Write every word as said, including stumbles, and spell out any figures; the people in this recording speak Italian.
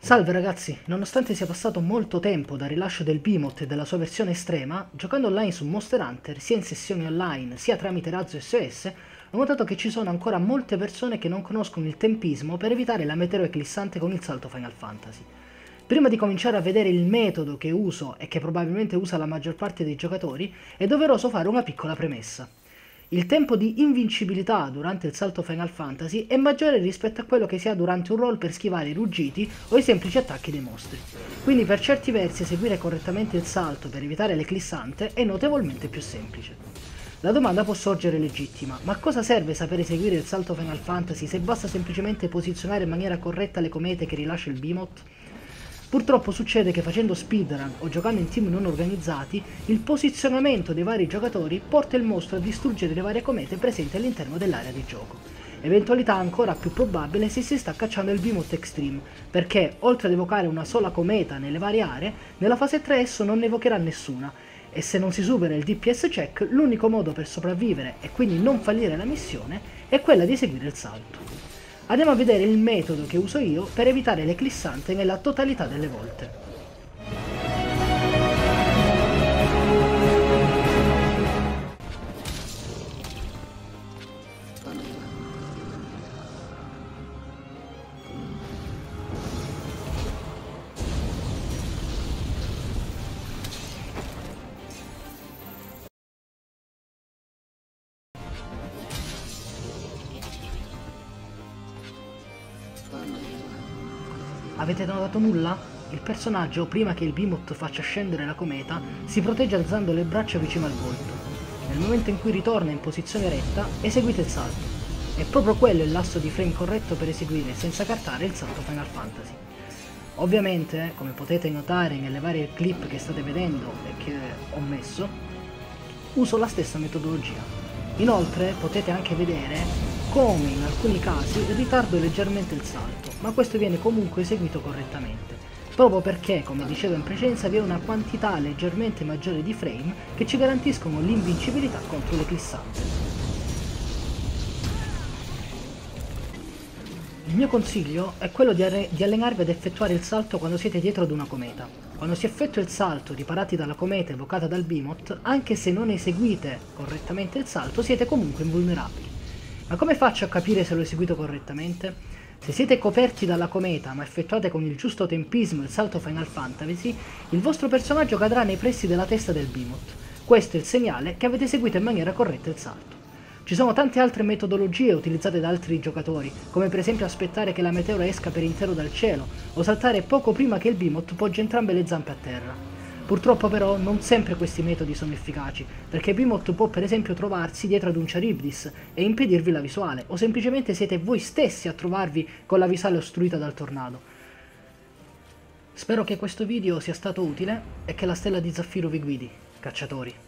Salve ragazzi, nonostante sia passato molto tempo dal rilascio del Behemoth e della sua versione estrema, giocando online su Monster Hunter, sia in sessioni online sia tramite Razzo S O S, ho notato che ci sono ancora molte persone che non conoscono il tempismo per evitare la meteo eclissante con il salto Final Fantasy. Prima di cominciare a vedere il metodo che uso e che probabilmente usa la maggior parte dei giocatori, è doveroso fare una piccola premessa. Il tempo di invincibilità durante il salto Final Fantasy è maggiore rispetto a quello che si ha durante un roll per schivare i ruggiti o i semplici attacchi dei mostri. Quindi per certi versi eseguire correttamente il salto per evitare l'eclissante è notevolmente più semplice. La domanda può sorgere legittima, ma a cosa serve saper eseguire il salto Final Fantasy se basta semplicemente posizionare in maniera corretta le comete che rilascia il Behemoth? Purtroppo succede che facendo speedrun o giocando in team non organizzati, il posizionamento dei vari giocatori porta il mostro a distruggere le varie comete presenti all'interno dell'area di gioco. Eventualità ancora più probabile se si sta cacciando il Behemoth Extreme, perché oltre ad evocare una sola cometa nelle varie aree, nella fase tre esso non ne evocherà nessuna, e se non si supera il D P S check, l'unico modo per sopravvivere e quindi non fallire la missione è quella di eseguire il salto. Andiamo a vedere il metodo che uso io per evitare l'eclissante nella totalità delle volte. Avete notato nulla? Il personaggio, prima che il Behemoth faccia scendere la cometa, si protegge alzando le braccia vicino al volto. Nel momento in cui ritorna in posizione retta, eseguite il salto. È proprio quello il lasso di frame corretto per eseguire senza cartare il salto Final Fantasy. Ovviamente, come potete notare nelle varie clip che state vedendo e che ho messo, uso la stessa metodologia. Inoltre potete anche vedere come in alcuni casi ritardo leggermente il salto, ma questo viene comunque eseguito correttamente, proprio perché, come dicevo in precedenza, vi è una quantità leggermente maggiore di frame che ci garantiscono l'invincibilità contro l'eclissante. Il mio consiglio è quello di, di allenarvi ad effettuare il salto quando siete dietro ad una cometa. Quando si effettua il salto riparati dalla cometa evocata dal Behemoth, anche se non eseguite correttamente il salto, siete comunque invulnerabili. Ma come faccio a capire se l'ho eseguito correttamente? Se siete coperti dalla cometa ma effettuate con il giusto tempismo il salto Final Fantasy, il vostro personaggio cadrà nei pressi della testa del Behemoth. Questo è il segnale che avete eseguito in maniera corretta il salto. Ci sono tante altre metodologie utilizzate da altri giocatori, come per esempio aspettare che la meteora esca per intero dal cielo, o saltare poco prima che il Behemoth poggi entrambe le zampe a terra. Purtroppo però non sempre questi metodi sono efficaci, perché Behemoth può per esempio trovarsi dietro ad un Charybdis e impedirvi la visuale, o semplicemente siete voi stessi a trovarvi con la visuale ostruita dal tornado. Spero che questo video sia stato utile e che la stella di Zaffiro vi guidi, cacciatori.